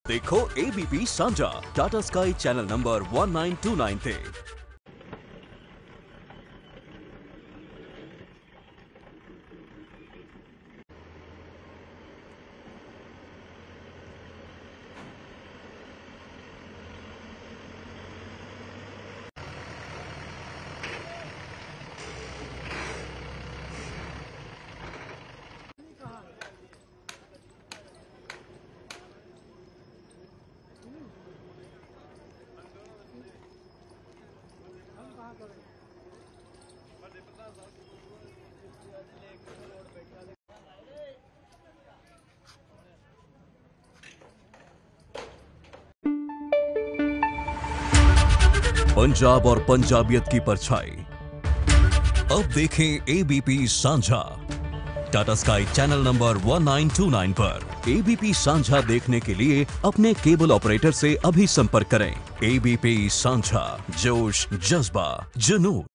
देखो एबीपी सांझा Tata sky channel number 1929 ते। पंजाब और पंजाबियत की परछाई। अब देखें एबीपी सांझा टाटा स्काई चैनल नंबर 1929 पर। एबीपी सांझा देखने के लिए अपने केबल ऑपरेटर से अभी संपर्क करें। एबीपी सांझा, जोश, जज्बा, जुनून।